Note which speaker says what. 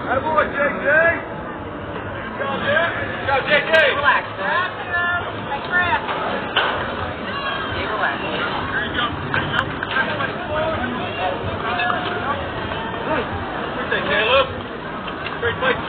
Speaker 1: Attaboy, JJ. Good job, there. Good job, JJ.
Speaker 2: Relax, man. Thanks for asking. Stay relaxed.
Speaker 1: There you go. Good thing, Caleb. Great play.